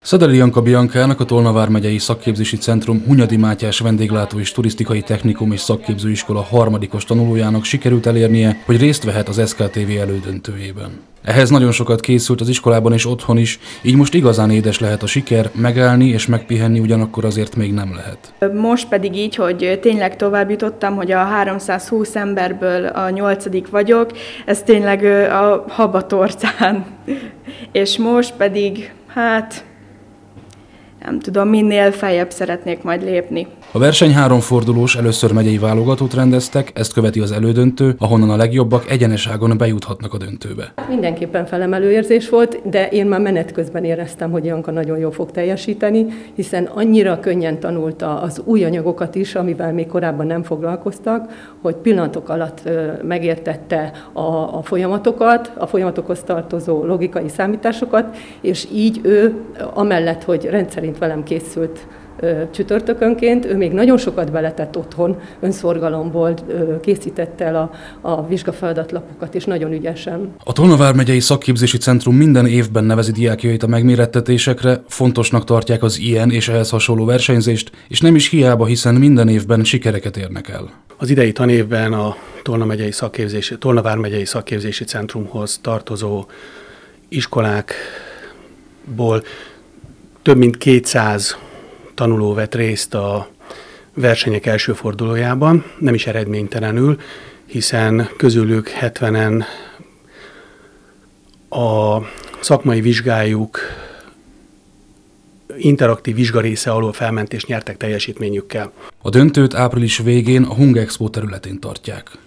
Szedeli Janka Biankának, a Tolna vármegyei Szakképzési Centrum Hunyadi Mátyás Vendéglátó és Turisztikai Technikum és Szakképzőiskola harmadikos tanulójának sikerült elérnie, hogy részt vehet az SKTV elődöntőjében. Ehhez nagyon sokat készült az iskolában és otthon is, így most igazán édes lehet a siker, megállni és megpihenni ugyanakkor azért még nem lehet. Most pedig így, hogy tényleg tovább jutottam, hogy a 320 emberből a 8. vagyok, ez tényleg a habatorcán. És most pedig, nem tudom, minél feljebb szeretnék majd lépni. A verseny 3 fordulós, először megyei válogatót rendeztek, ezt követi az elődöntő, ahonnan a legjobbak egyenes ágon bejuthatnak a döntőbe. Mindenképpen felemelő érzés volt, de én már menet közben éreztem, hogy Janka nagyon jól fog teljesíteni, hiszen annyira könnyen tanulta az új anyagokat is, amivel még korábban nem foglalkoztak, hogy pillanatok alatt megértette a folyamatokat, a folyamatokhoz tartozó logikai számításokat, és így ő, amellett, hogy rendszerint velem készült csütörtökönként, ő még nagyon sokat beletett otthon, önszorgalomból készítette el a vizsgafeladatlapot, és nagyon ügyesen. A Tolna vármegyei Szakképzési Centrum minden évben nevezi diákjait a megmérettetésekre, fontosnak tartják az ilyen és ehhez hasonló versenyzést, és nem is hiába, hiszen minden évben sikereket érnek el. Az idei tanévben a Tolna vármegyei Szakképzési Centrumhoz tartozó iskolákból több mint 200 tanuló vett részt a versenyek első fordulójában, nem is eredménytelenül, hiszen közülük 70-en a szakmai vizsgájuk interaktív vizsgarésze alól felmentést nyertek teljesítményükkel. A döntőt április végén a Hung Expo területén tartják.